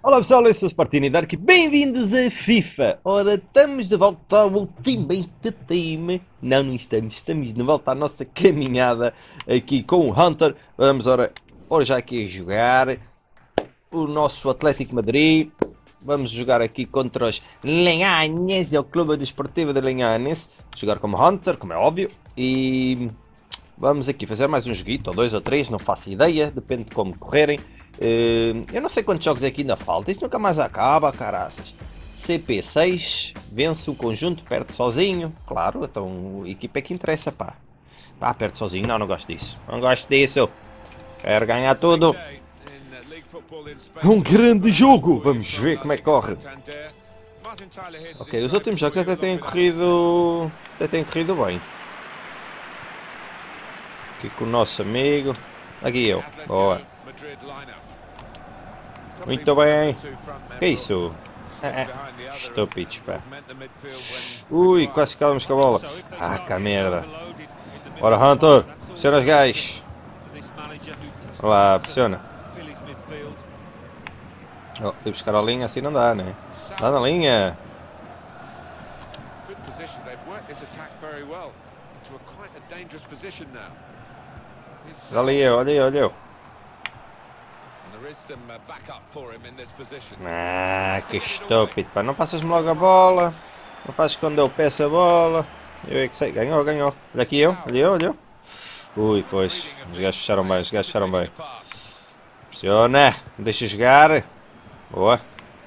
Olá pessoal, eu sou o Spartini Dark, bem-vindos a FIFA! Ora, estamos de volta ao Ultimate Team. Não estamos de volta à nossa caminhada aqui com o Hunter. Vamos ora já aqui a jogar o nosso Atlético Madrid. Vamos jogar aqui contra os Leganés, é o Clube Desportivo de Leganés. Jogar como Hunter, como é óbvio. E vamos aqui fazer mais um joguito, ou dois ou três, não faço ideia, depende de como correrem. Eu não sei quantos jogos aqui ainda falta, isto nunca mais acaba, caraças. CP6, vence o conjunto, perde sozinho, claro, então a equipa é que interessa, pá. Pá, perde sozinho, não gosto disso, não gosto disso. Quero ganhar tudo. Um grande jogo, vamos ver como é que corre. Ok, os últimos jogos até têm corrido bem. Aqui com o nosso amigo, aqui eu, boa. Muito bem. Que é isso? Estúpidos, pá. Ui, quase ficávamos com a bola. Ah, que merda. Bora, Hunter. Pressiona os gajos. Olha lá, pressiona. Oh, fui buscar a linha, assim não dá, né? Dá na linha. Olha eu, olha eu, olha eu. Ah, que estúpido, pá. Não passas-me logo a bola. Não fazes quando eu peço a bola. Eu é que sei. Ganhou, ganhou. Olha aqui eu, olha eu, olha eu. Ui, pois. Os gajos fecharam bem, os gajos fecharam bem. Pressiona. Me deixa jogar. Boa.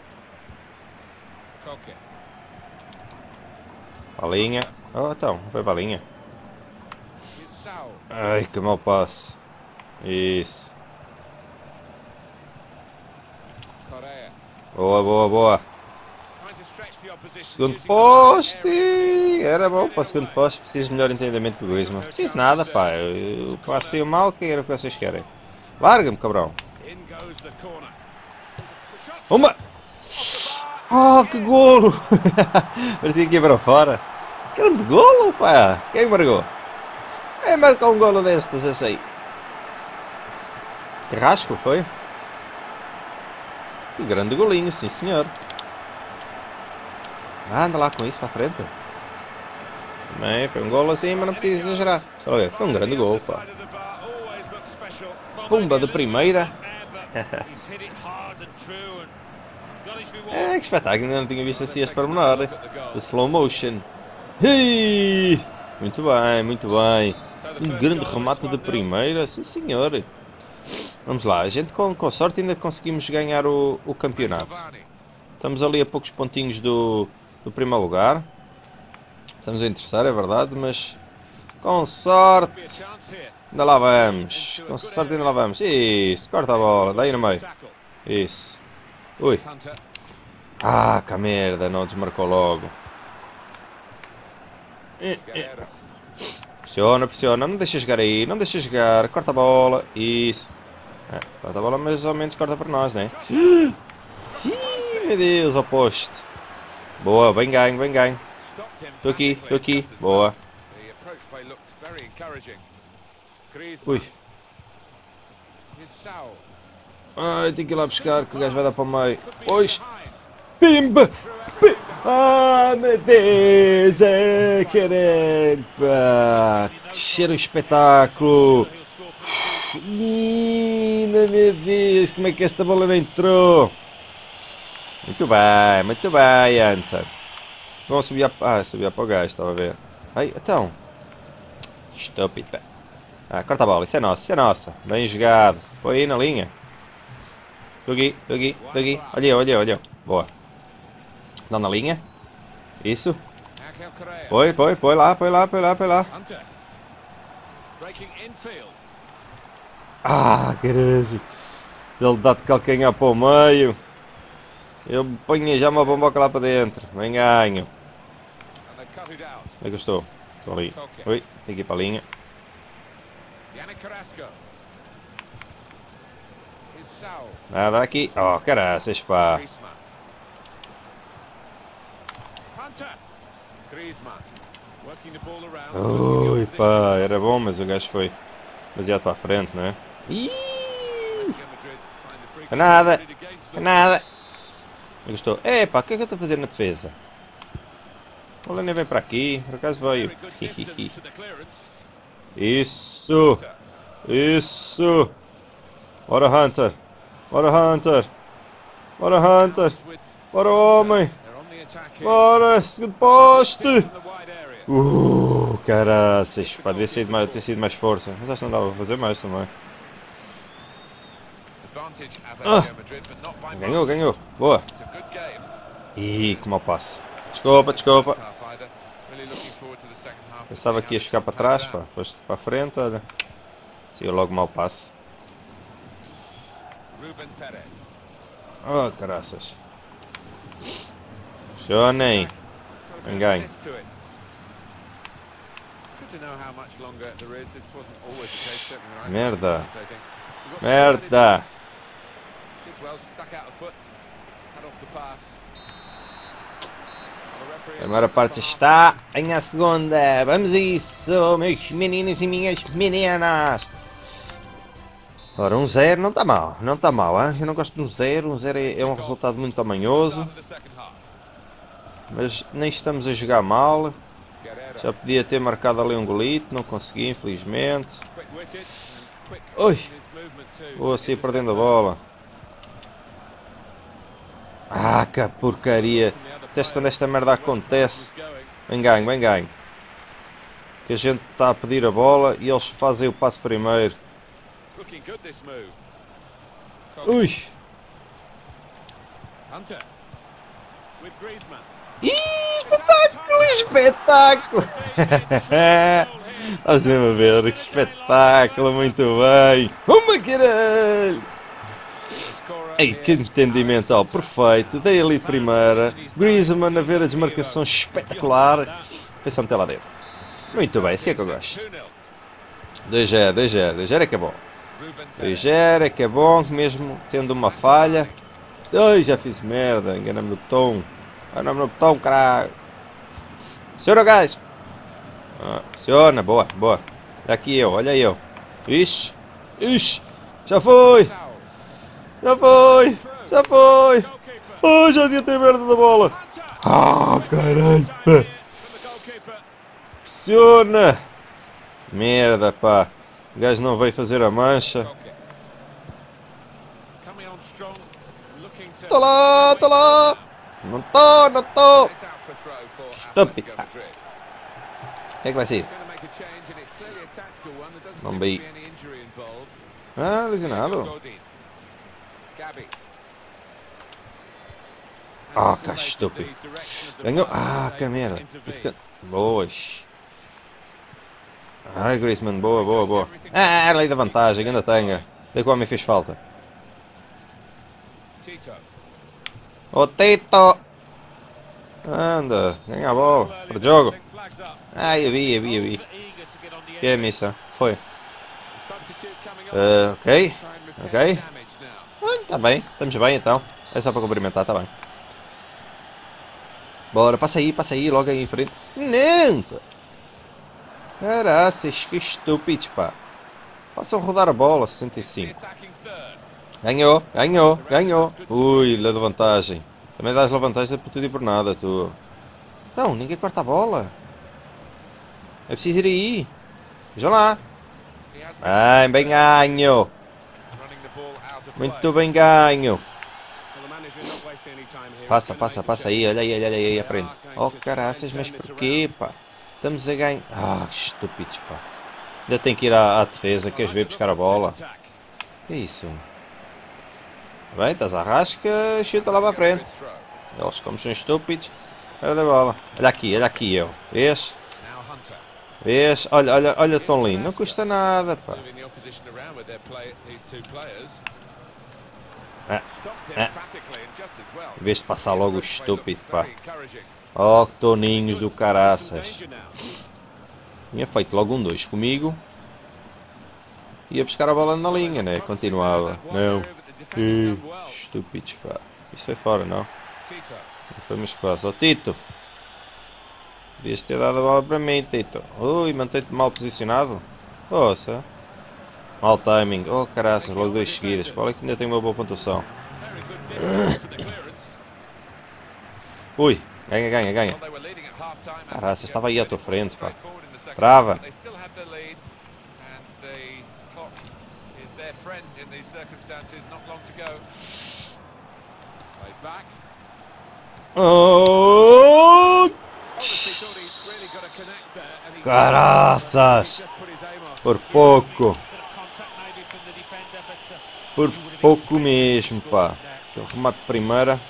Balinha. Oh, então, foi balinha. Ai, que mau passe. Isso. Boa, boa, boa. Segundo poste. Era bom para o segundo poste. Preciso de melhor entendimento do Griezmann. Preciso nada, pá. Eu passei o mal, que era o que vocês querem. Larga-me, cabrão. Uma! Oh, que golo! Parecia que ia para fora. Grande golo, pá. Quem marcou? Quem marcou um golo destes, assim? Carrasco, foi? Que grande golinho, sim senhor. Ah, anda lá com isso para a frente. Também foi um golo assim, mas não precisa exagerar. Só ver, foi um grande golo, pá. Pumba de primeira. É, que espetáculo, ainda não tinha visto assim este pormenor. De slow motion. Hey! Muito bem, muito bem. Um grande remate de primeira, sim senhor. Vamos lá, a gente com sorte ainda conseguimos ganhar o campeonato. Estamos ali a poucos pontinhos do primeiro lugar. Estamos em terceiro, é verdade, mas com sorte ainda lá vamos. Com sorte ainda lá vamos. Isso, corta a bola, daí no meio. Isso. Ui. Ah, que merda, não desmarcou logo. Pressiona, pressiona, não deixa jogar aí, não deixa jogar. Corta a bola, isso. Corta a bola, mas ao menos corta para nós, né? Meu Deus, ao poste. Boa, bem ganho, bem ganho. Estou aqui, boa. Ui. Ai, tenho que ir lá buscar, que o gajo vai dar para o meio. Pois. Pimba! Ah, meu Deus, é caramba! Que cheiro espetáculo! Meu Deus, como é que esta bola não entrou? Muito bem, Hunter. Vamos subir subir para o gajo, estava a ver. Ai, então. Estúpido, pá. Ah, corta a bola, isso é nossa, isso é nossa. Bem jogado. Põe aí na linha. Estou aqui. Olha eu, olha eu, olha eu. Boa. Dá na linha. Isso. Põe lá. Ah, caralho. Se ele dá de calcanhar para o meio, eu ponho já uma bomboca lá para dentro. Bem ganho. Onde é que eu estou? Estou ali. Oi, tem que ir para a linha. Nada aqui. Oh, caraças, pá. Ui, pá, era bom, mas o gajo foi demasiado para a frente, não é? Ih! Nada. Eu estou. Epá, o que é que eu estou a fazer na defesa? O Lenny vem para aqui, por acaso veio. Isso! Isso! Bora Hunter! Bora Hunter! Bora Hunter! Bora homem! Bora! Segundo poste! Caraças! Pá, devia ter sido mais força. Mas acho que não dava para fazer mais também. Ganhou, ganhou! Boa! Ih, que mau passe! Desculpa, desculpa! Pensava que ias ficar para trás, pá. Foste para a frente, olha. Saiu logo mau passe. Oh, caraças. Funcionem. Ganho. Merda. Merda. A primeira parte está em a segunda. Vamos a isso, meus meninos e minhas meninas. Ora, 1-0 não está mal, não está mal, hein? Eu não gosto de 1-0, 1-0 é um resultado muito tamanhoso. Mas nem estamos a jogar mal. Já podia ter marcado ali um golito, não consegui, infelizmente. Ui! Vou assim perdendo a bola. Ah, que porcaria! Até quando esta merda acontece. Bem ganho, bem ganho. Que a gente está a pedir a bola e eles fazem o passo primeiro. Ui! Espetáculo! Espetáculo! Estás a ver? Que espetáculo! Muito bem! Uma caralho! Ei, que entendimento! Oh, perfeito! Dei ali de primeira. Griezmann a ver a desmarcação espetacular. Foi só meter lá dentro. Muito bem, assim é que eu gosto. 2-0, 2-0. 2-0 é que é bom. 2-0 é que é bom, mesmo tendo uma falha. Ai, já fiz merda, enganei-me no botão. Enganei-me no botão, caralho. Funciona, gajo. Funciona, boa, boa. Olha aqui eu, olha eu. Ixi, ixi, já foi. Já foi, já foi. Oh, já devia ter merda da bola. Ah, caralho. Funciona. Merda, pá. O gajo não veio fazer a mancha. Está lá, está lá. Não estou, não estou. Estúpido. O que é que vai ser? Não vi. Ah, lesionado. Ah, que estúpido. Ganhou. Ah, que merda. Boas. Ai, Griezmann, boa, boa, boa. Ah, lei da vantagem, ainda tenha. Até que o homem fez falta. Ô Tito! Anda, ganha a bola. Para o jogo. Ah, eu vi. Que é a missa? Foi. Ok. Ok. Tá bem, estamos bem então. É só para cumprimentar, tá bem. Bora, passa aí, logo aí em frente. Não! Caraças, que estúpidos, pá. Façam rodar a bola, 65. Ganhou, ganhou, ganhou. Ui, lá de vantagem. Também dás lá vantagem por tudo e por nada, tu. Não, ninguém corta a bola. É preciso ir aí. Vejam lá. Bem ganho. Muito bem ganho. Passa aí, olha aí à frente. Oh, caraças, mas porquê, pá? Estamos a ganhar. Ah, estúpidos, pá. Ainda tem que ir à defesa, queres ver buscar a bola? Que é isso? Bem, estás à rasca, chuta lá para a frente. Eles, como são estúpidos, perde a bola. Olha aqui eu. Vês? Vês? Olha tão lindo. Não custa nada, pá. Em vez de passar logo o estúpido, pá. Oh, que toninhos do caraças. Tinha feito logo um 2 comigo. Ia buscar a bola na linha, né? Continuava. Não. Estúpidos, pá. Isso foi fora, não? Não foi mais quase. Oh, Tito. Devias ter dado a bola para mim, Tito. Ui, mantém-te mal posicionado. Poxa. Mal timing. Oh, caraças. Logo 2 seguidas. Olha que ainda tem uma boa pontuação. Ui, ganha, ganha, ganha. Caraca, estava aí à tua frente, pá. Trava. Oh! Caraças! Por pouco. Por pouco mesmo, pá. O remate de primeira.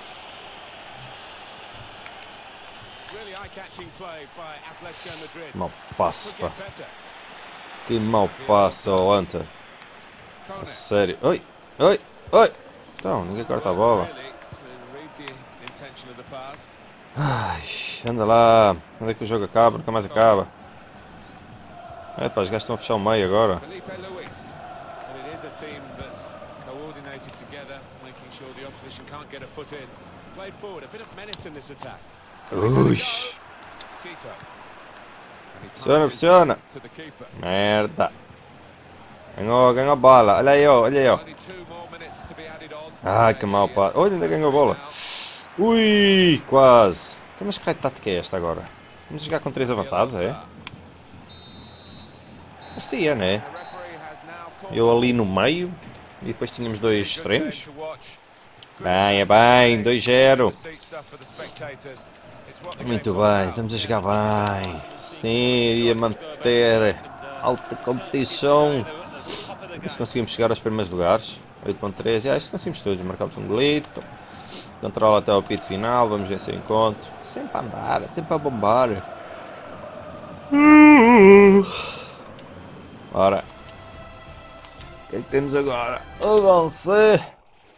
Mal passo, pá. Que mal passo, oh Hunter. A sério. Oi, oi, oi. Então, ninguém corta a bola. Ai, anda lá. Onde é que o jogo acaba? Nunca mais acaba. É pá, os gajos estão a fechar o meio agora. Ui. Pressiona, pressiona. Merda. Ganhou, ganhou a bola. Olha aí, ó, olha aí, ó. Ai, que mal, pá. Olha, ainda ganhou a bola. Ui, quase. Mas que raio de tática é esta agora? Vamos jogar com 3 avançados, é? Parecia, né? Eu ali no meio. E depois tínhamos 2 extremos. Bem, é bem. 2-0. Muito bem, estamos a jogar bem. Sim, ia manter alta competição. Se conseguimos chegar aos primeiros lugares. 8.3, e acho que conseguimos todos. Marcamos um golito. Controla até o pito final. Vamos ver se eu encontro. Sempre a andar, sempre a bombar. Ora. O que é que temos agora? Avançar.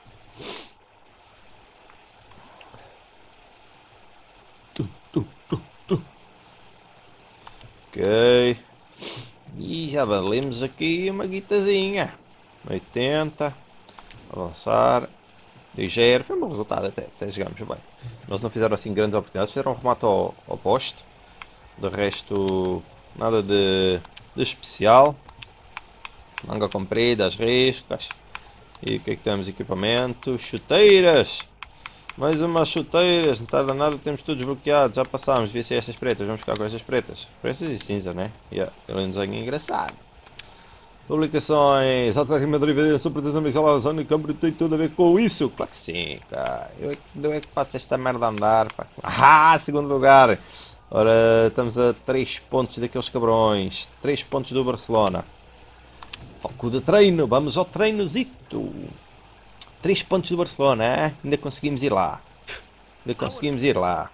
Ok. E já valemos aqui uma guitazinha. 80. Avançar. 2-0. Foi um bom resultado até jogamos bem. Eles não fizeram assim grandes oportunidades. Fizeram um remate ao poste. De resto, nada de especial. Manga comprida, as riscas. E o que é que temos? Equipamento. Chuteiras. Mais umas chuteiras, não tarda nada, temos tudo desbloqueado, já passámos, devia ser estas pretas, vamos ficar com estas pretas. Pretas e cinza, né? Yeah, ele é um desenho engraçado. Publicações, Atlético Madrid, sobre a zona e câmbio tem tudo a ver com isso? Claro que sim, cara. Eu é que faço esta merda andar, pá. Ah, segundo lugar. Ora, estamos a 3 pontos daqueles cabrões, 3 pontos do Barcelona. Foco de treino, vamos ao treinozito. 3 pontos do Barcelona, hein? Ainda conseguimos ir lá. Ainda conseguimos ir lá.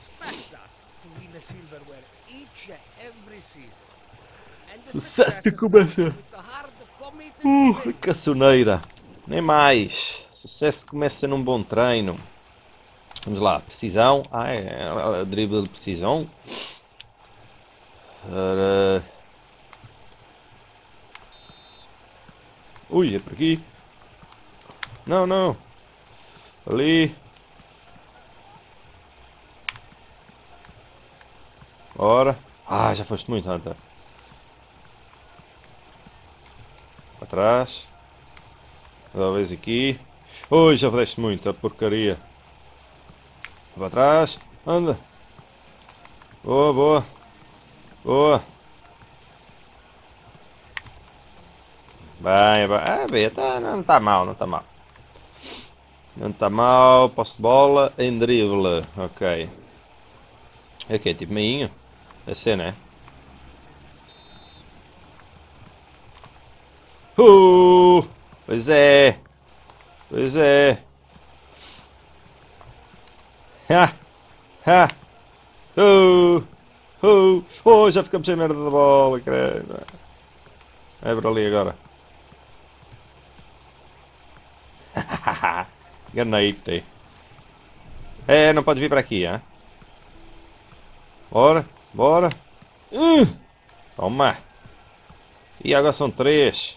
Sucesso começa. Caçoneira. Nem mais. Sucesso começa num bom treino. Vamos lá, precisão. Ah, é drible de precisão. Ora... Ui, é por aqui. Não, não. Ali. Ora. Ah, já foste muito, Hunter. Para trás. Talvez aqui. Ui, já deste muito, a porcaria. Para trás. Anda. Boa, boa. Boa. Bem, bem. Ah, bem, não está mal, não está mal. Não está mal, posse de bola em drible, ok. Ok, tipo meinho? Deve ser, né? Pois é. Pois é. Ha! Ha! Oh, já ficamos sem merda da bola, credo. É por ali agora. Ganhei-te. É, não podes vir para aqui, hein? Bora, bora. Toma. E agora são 3.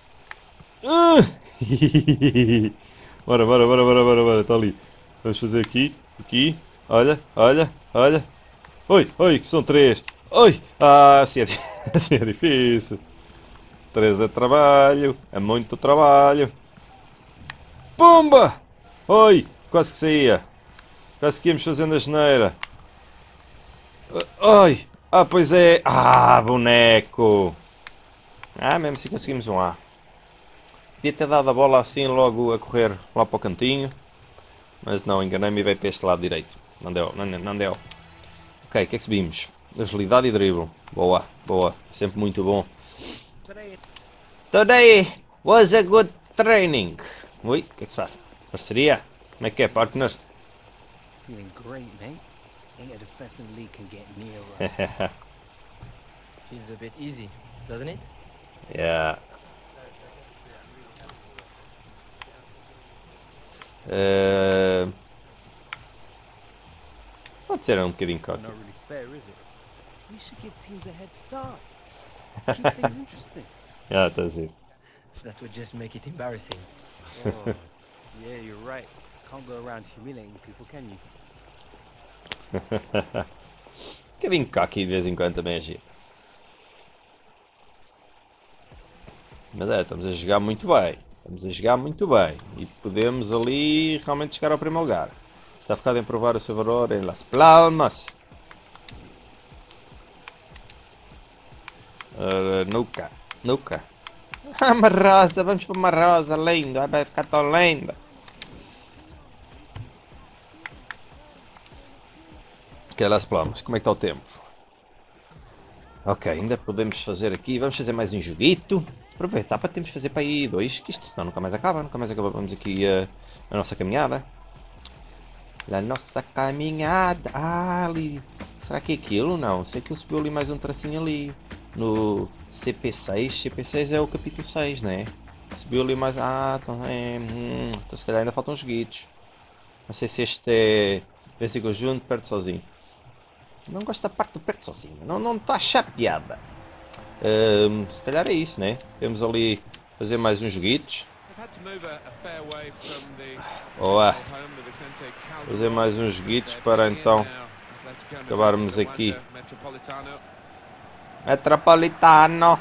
Bora, bora, bora, bora, bora, bora. Está ali. Vamos fazer aqui, aqui. Olha, olha, olha. Oi, oi, que são 3. Oi. Ah, assim é, assim é difícil. 3 é trabalho. É muito trabalho. Pumba! Oi, quase que saía. Conseguimos fazer na geneira. Ai! Ah, pois é! Ah, boneco! Ah, mesmo assim conseguimos um A. Podia ter dado a bola assim logo a correr lá para o cantinho. Mas não, enganei-me e veio para este lado direito. Não deu, não deu. Ok, o que é que subimos? Agilidade e drible. Boa, boa. Sempre muito bom. Today was a good training. Ui, o que é que se passa? Parceria? Como é que é, partner? Feeling great, mate. Ain't a defense in the league can get near us. Feels a bit easy, doesn't it? Yeah. Pode ser um bocadinho Not cocky. really fair, is it? We should give teams a head start. Keep things interesting. Ah, está a giro. That would just make it embarrassing. Oh, yeah, you're right. Can't go around humiliating people, can you? Um bocadinho cocky de vez em quando também é giro. Mas é, estamos a jogar muito bem. Estamos a jogar muito bem. E podemos ali realmente chegar ao primeiro lugar. Está focado em provar o seu valor em Las Palmas. Nunca. Nunca. Uma rosa, vamos para uma rosa, lindo. Vai ficar tão linda. Que é Las Palmas, como é que está o tempo? Ok, ainda podemos fazer aqui. Vamos fazer mais um joguito. Aproveitar para termos de fazer para aí dois, que isto senão nunca mais acaba. Nunca mais acabamos aqui a nossa caminhada. A nossa caminhada. Ah, ali. Será que é aquilo? Não. Sei que ele subiu ali mais um tracinho ali. No CP6. CP6 é o capítulo 6, né? Subiu ali mais. Ah, então, então se calhar ainda faltam joguitos. Não sei se este é. Vence conjunto, perde sozinho. Não gosto da parte do perto sozinho. Não está a achar piada. Se calhar é isso, né? Temos ali fazer mais uns joguitos. Boa. Fazer mais uns joguitos para então acabarmos aqui. Metropolitano.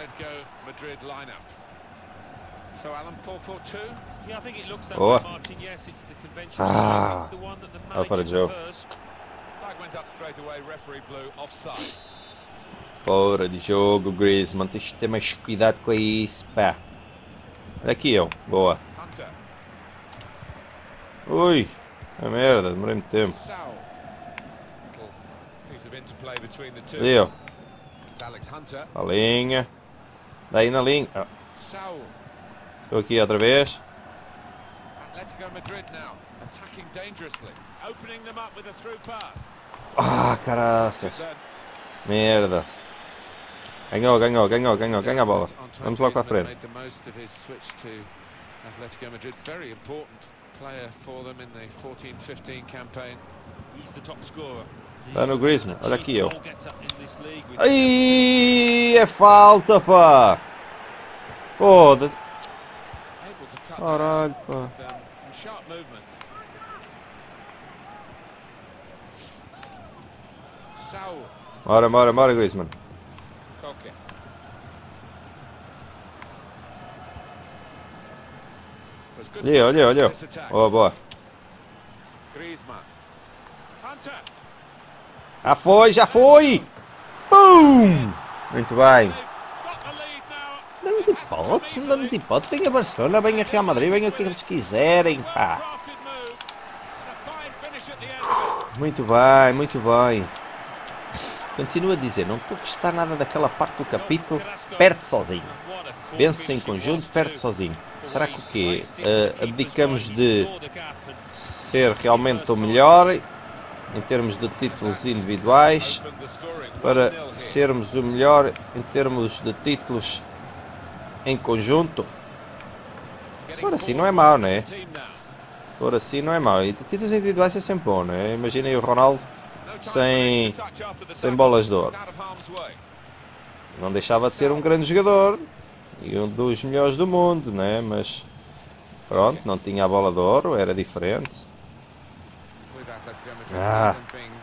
Boa. Ah, para Joe. Fora de jogo, Griezmann. Tens de ter mais cuidado com isso, pá. Olha aqui, eu. Boa. Ui. A merda, demorei muito tempo. Ali, ó. A linha. Daí na linha. Estou aqui outra vez. Ah, caraças. Merda. Ganhou a bola. Vamos logo para a frente. Está no Griezmann, olha aqui eu. Ai, é falta, pá. Foda. Caralho, pá. Bora, Griezmann. Olha. Oh, boa. Já foi! Pum! Muito bem. Damos hipótese, não damos hipótese. Venha Barcelona, venha Real Madrid, venha o que eles quiserem, pá. Muito bem. Continuo a dizer, não estou a gostar nada daquela parte do capítulo. Perde sozinho. Vence em conjunto, perde sozinho. Será que o quê? Abdicamos de ser realmente o melhor em termos de títulos individuais para sermos o melhor em termos de títulos em conjunto? Se for assim não é mau, né? Se for assim não é mau. E títulos individuais é sempre bom, né? Imaginem o Ronaldo sem bolas de ouro. Não deixava de ser um grande jogador e um dos melhores do mundo, né? Mas pronto, não tinha a bola de ouro, era diferente. Ah.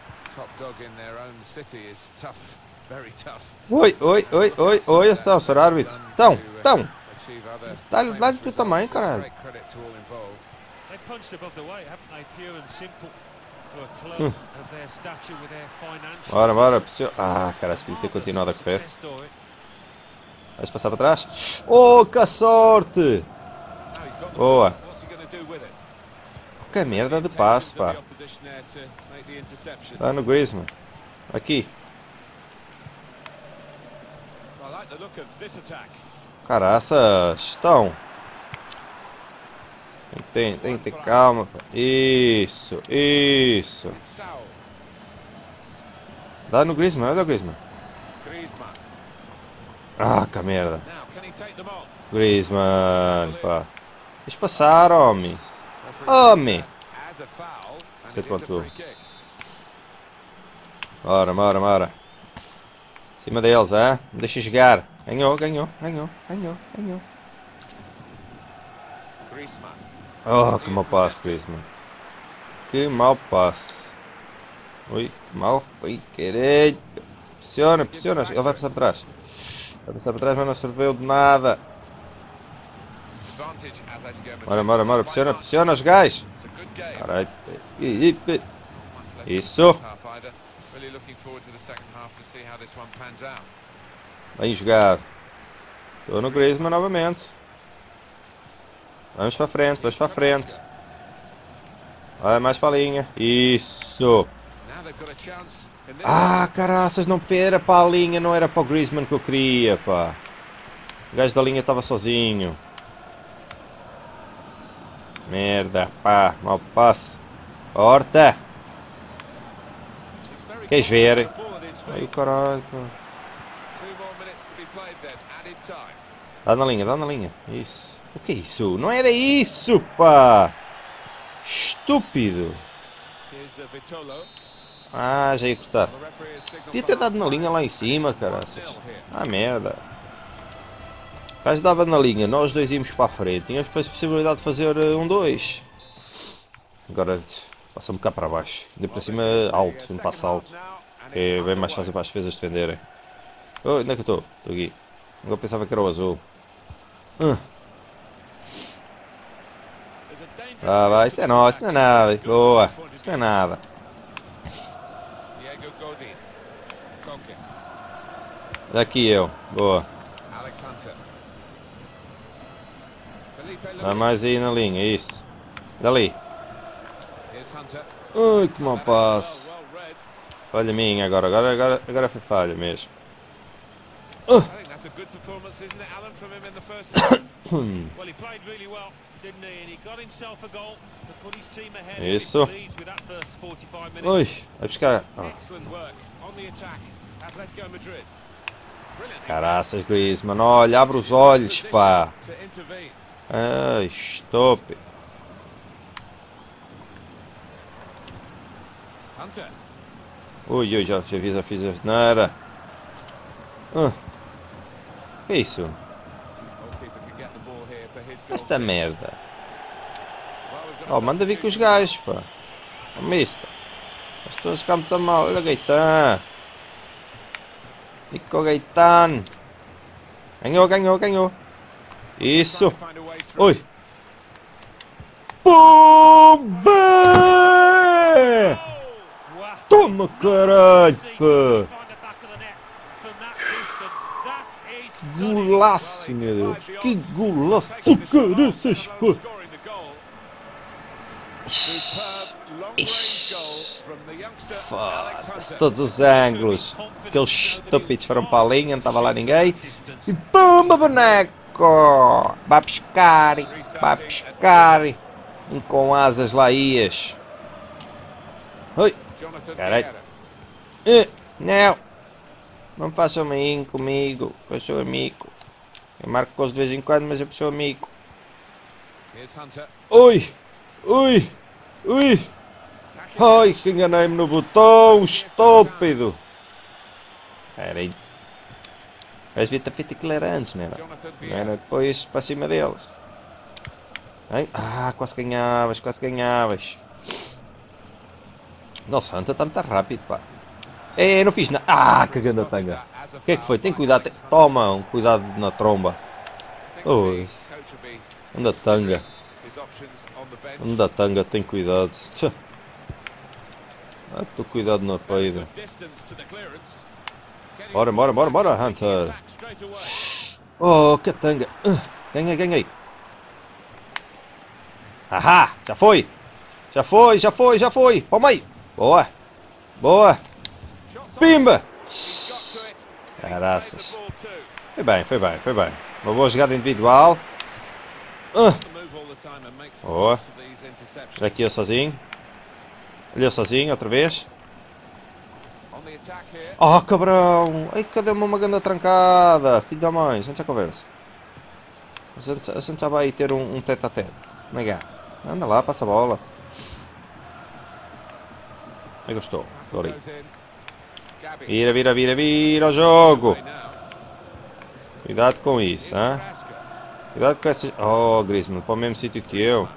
Oi, então, Sr. Árbitro. Então. Dá-lhe tu também, caralho. Bora, bora. Ah, cara, se podia ter continuado a correr. Vais passar para trás? Oh, que sorte! Boa. Que merda de passe, pá. Dá no Griezmann. Aqui. Caraças, estão. Tem que ter calma, pá. Isso, isso. Dá no Griezmann, olha o Griezmann. Ah, que merda. Griezmann, pá. Deixa passar, homem. Homem. Você pontuou. Bora, bora, bora. Em cima deles, é? Não deixa jogar. Ganhou, ganhou, ganhou, ganhou, ganhou. Oh, que mau passe, Griezmann. Que mau passe. Ui, que mau. Ui, querido. Pressiona, pressiona. Ele vai passar para trás. Vai passar para trás, mas não serviu de nada. Bora, bora, bora. Pressiona, pressiona os gajos. Caralho. Isso. Bem jogado. Estou no Griezmann novamente. Vamos para frente, vamos para frente. Vai mais para a linha. Isso. Ah, caraças, não era para a linha, não era para o Griezmann que eu queria, pá. O gajo da linha estava sozinho. Merda, pá, mau passe. Horta. Queres ver? Ai, caralho, pá. Dá na linha, dá na linha. Isso. O que é isso? Não era isso, pá. Estúpido. Ah, já ia custar. Podia ter dado na linha lá em cima, caraças. Ah, merda. O gajo dava na linha, nós dois íamos para a frente. Tínhamos depois a possibilidade de fazer 1-2. Agora passa-me cá para baixo. Ainda para cima alto, um passo alto. Que é bem mais fácil para as defesas defenderem. Oh, onde é que eu estou? Estou aqui. Agora pensava que era o azul. Ah, vai, isso é nosso, isso não é nada. Boa, isso não é nada. Daqui eu, boa. Vai mais aí na linha, isso. Dali. Ui, que mau passe. Falha minha agora, agora foi falha mesmo. Isso. Ui, vai buscar. Caraças, Griezmann, olha, abre os olhos, pá. Ai, stop. Ui, ui, já fiz a asneira. Que é isso? Esta merda. Oh, manda vir com os gajos, pá. Oh, mister. Estou a jogar muito mal. Olha o Gaetan. Nico Gaetan. Ganhou, ganhou, ganhou. Isso. Ui. Pumba! Toma, caralho, pá. Golaço, meu Deus. Que golaço, caraças, pá. Foda-se, todos os ângulos. Aqueles estúpidos foram para a linha, não estava lá ninguém. E pumba, boneco! Vai pescar, vai pescar. E com asas lá ias. Oi, caralho. Não, não façam amiguinho comigo. Eu sou amigo. Eu marco gols de vez em quando, mas eu sou amigo. Ui, ui, ui. Ai, que enganei-me no botão, estúpido. Espera aí. Mas devia ter feito aquilo era antes, não era? Não era depois para cima deles. Hein? Ah, quase ganhavas, quase ganhavas. Nossa, Hunter está muito rápido, pá. É, não fiz nada. Ah, que grande tanga. O que é que foi? Tem cuidado. Toma, um cuidado na tromba. Ui. Anda tanga. Anda tanga, tem cuidado. Ah, tô cuidado na peida. Bora, Hunter. Oh, catanga. Ganhei. Ahá, já foi. Já foi. Para o meio. Boa. Pimba. Caraças. Foi bem. Uma boa jogada individual. Boa. Olha aqui eu sozinho. Outra vez. Oh, cabrão. Ai, cadê-me uma grande trancada? Filho da mãe, a gente já conversa. A gente já vai ter um tete-a-tete. Nega. Anda lá, passa a bola. Aí gostou. Dori. Vira o jogo. Cuidado com isso, hein? Cuidado com essas... Oh, Griezmann, para o mesmo sítio que eu.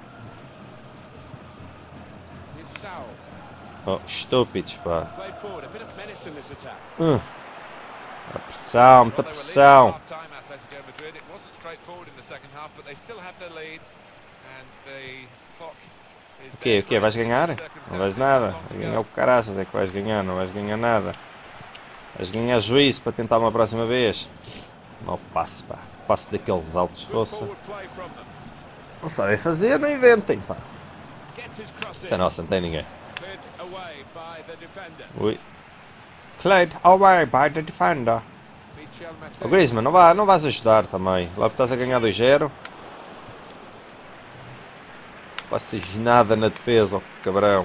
Oh, estúpidos, pá. A pressão, muita pressão. O quê? Vais ganhar? Não vais nada. Vais ganhar o caraças, é que vais ganhar. Não vais ganhar nada. Vais ganhar juízo para tentar uma próxima vez. Não passe, pá. Passe daqueles altos. Ouça. Não sabem fazer, não inventem, pá. Isso é nossa, não tem ninguém. Ui. Cleared away by the defender. O Griezmann, não vais ajudar também. Lá porque estás a ganhar 2-0. Não faças nada na defesa, oh, cabrão.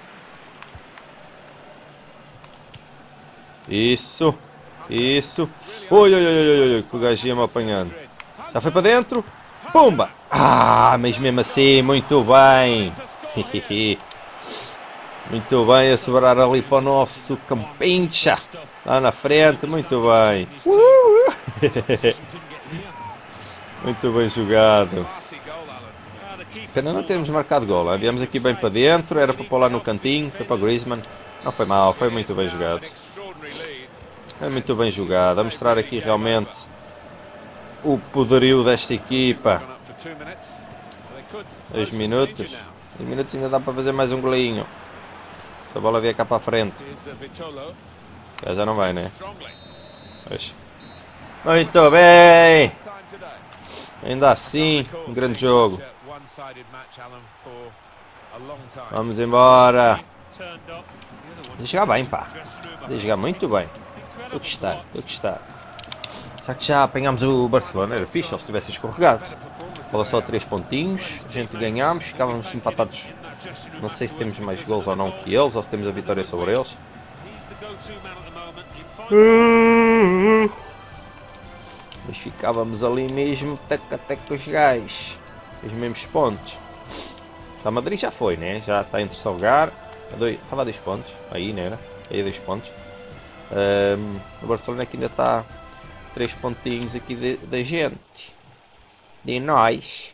Isso. Oi, que o gajo ia-me apanhando. Já foi para dentro. Pumba. Ah, mas mesmo assim, muito bem. Muito bem a sobrar ali para o nosso campincha. Lá na frente, muito bem. Muito bem jogado. Pena não termos marcado gol. Hein? Viemos aqui bem para dentro, era para pôr lá no cantinho, foi para o Griezmann. Não foi mal, foi muito bem jogado. É muito bem jogado. A mostrar aqui realmente o poderio desta equipa. 2 minutos. 2 minutos ainda dá para fazer mais um golinho. Se a bola vier cá para a frente. Já não vai, né? Pois. Muito bem! Ainda assim, um grande jogo. Vamos embora. Podia jogar bem, pá. Podia jogar muito bem. Estou a gostar. Será que já apanhámos o Barcelona? Era fixe se eles tivessem escorregado. Fala só 3 pontinhos. A gente ganhámos, ficávamos empatados. Não sei se temos mais gols ou não que eles, ou se temos a vitória sobre eles. Mas ficávamos ali mesmo, até com os gajos. Os mesmos pontos. A Madrid já foi, né? Já está em terceiro lugar. Estava a 2 pontos. Aí, não era? Aí a 2 pontos. O Barcelona aqui ainda está 3 pontinhos aqui da gente. De nós.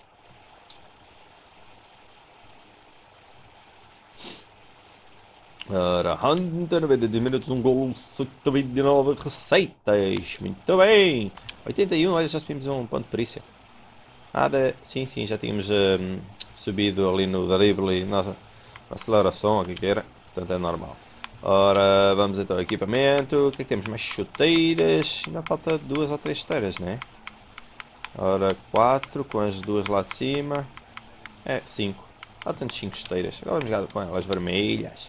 Ora, Hunter, 92 minutos, um gol, 129 receitas. Muito bem. 81, olha, já subimos um ponto de perícia. Sim, já tínhamos subido ali no drible, na aceleração, o que era. Portanto, é normal. Ora, vamos então ao equipamento. O que é que temos? Mais chuteiras. Ainda falta 2 ou 3 chuteiras, né? Ora, 4 com as 2 lá de cima. 5. Há tantos 5 chuteiras. Agora vamos jogar com elas vermelhas.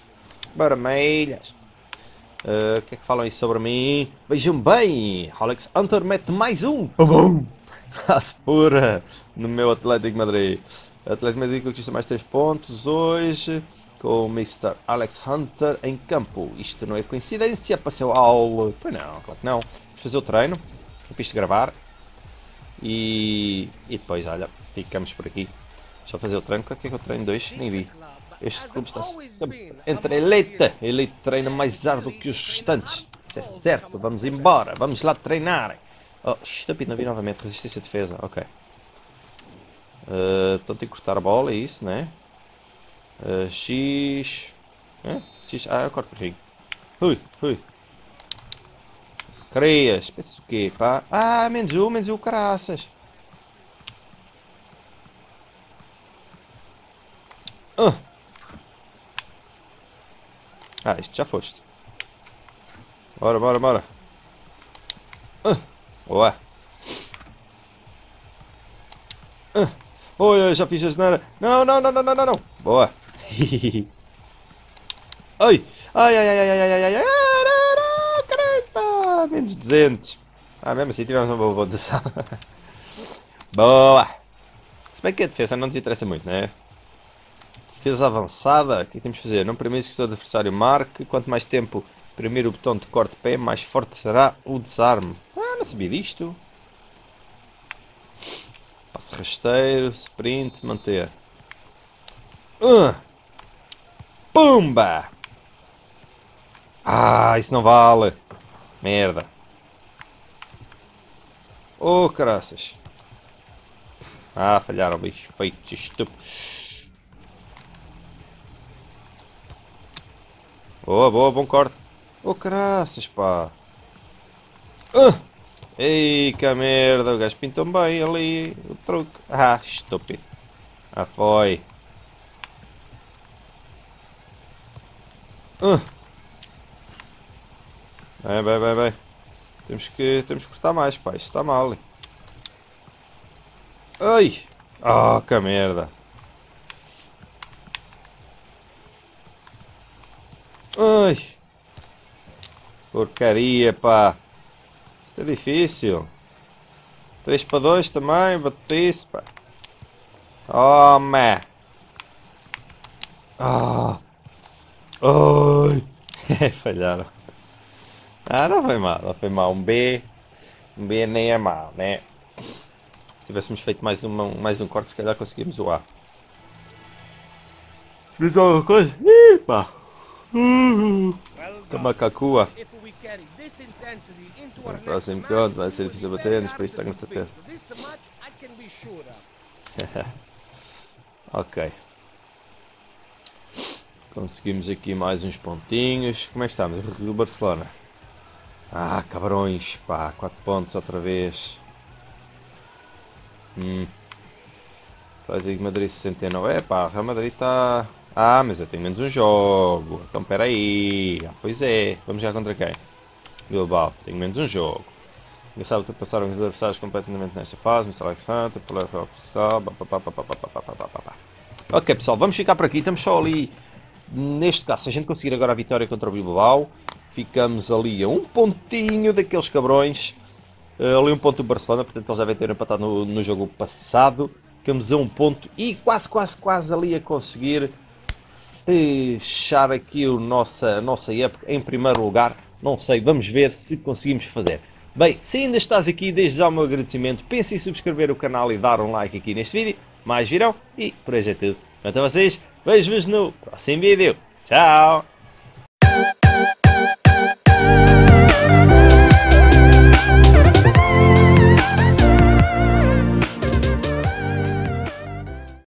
O que é que falam aí sobre mim? Vejam bem, Alex Hunter mete mais um. Pum! Raça pura no meu Atlético Madrid. O Atlético Madrid conquista mais 3 pontos hoje com o Mr. Alex Hunter em campo. Isto não é coincidência, passou ao... Pois não, claro que não. Vamos fazer o treino, a pista de gravar e depois, olha, ficamos por aqui. Deixa eu fazer o treino. O que é que eu treino 2? Nem vi. Este clube está sempre entre a elite. A elite treina mais árduo que os restantes. Isso é certo. Vamos embora. Vamos lá treinar. Oh, estúpido, não vi novamente. Resistência e defesa. Ok. Então tem que cortar a bola. É isso, né? X. X. Eu corto por fim. Ui. Creias. Pensa o quê, pá? Menos um, caraças. Ah, isto já foste. Bora, bora, bora. Boa. Oi, já fiz a geneira. Não, não, não, não, não, não, não. Boa. Ai, ai, ai, ai, ai, ai, ai, ai, ai, caramba, menos 200. Ah, mesmo assim tivemos uma boa votação. Boa. Se bem que a defesa não nos interessa muito, não é? Defesa avançada. O que é que temos de fazer? Não permites que o teu adversário marque. Quanto mais tempo primeiro o botão de corte de pé, mais forte será o desarme. Ah, não sabia disto. Passo rasteiro, sprint, manter. Pumba! Ah, isso não vale. Merda. Oh, caraças. Ah, falharam, bicho. Feito estúpido. Boa, boa, bom corte. Oh, caraças, pá. Ei, que merda. O gajo pintou bem ali o truque. Ah, estúpido. Ah, foi. Bem, bem, bem, bem. Temos que cortar mais, pá. Isto está mal. Ai! Ah, que merda. Ai! Porcaria, pá. Isto é difícil. 3 para 2 também, bate-se, pá. Oh, man. Ah! Ai! Falharam. Ah, não foi mal, não foi mal. Um B nem é mal, né? Se tivéssemos feito mais um corte, se calhar conseguimos o A. Fiz alguma coisa? Ih, pá! Well done. Macacua. If we carry this intensity into No our próximo next encontro match, vai we ser will difícil be bater, very mas para isso hard tenho to certeza. beat. This much I can be sure of. Ok. Conseguimos aqui mais uns pontinhos. Como é que estamos? Do Barcelona. Ah, cabrões, pá. 4 pontos outra vez. Atlético Madrid 69. É pá, o Real Madrid está... Ah, mas eu tenho menos um jogo. Então espera aí. Ah, pois é. Vamos jogar contra quem? Bilbao. Tenho menos um jogo. Engraçado que passaram os adversários completamente nesta fase. Mr. Alex Hunter, Polar Oficial. Ok, pessoal, vamos ficar por aqui. Estamos só ali. Neste caso, se a gente conseguir agora a vitória contra o Bilbao, ficamos ali a um pontinho daqueles cabrões. Ali um ponto do Barcelona, portanto eles devem ter empatado no jogo passado. Ficamos a um ponto e quase ali a conseguir fechar aqui a nossa época em primeiro lugar. Não sei, vamos ver se conseguimos fazer. Bem, se ainda estás aqui, desde já o meu agradecimento. Pense em subscrever o canal e dar um like aqui neste vídeo. Mais virão e por hoje é tudo. Quanto a vocês, vejo-vos no próximo vídeo. Tchau!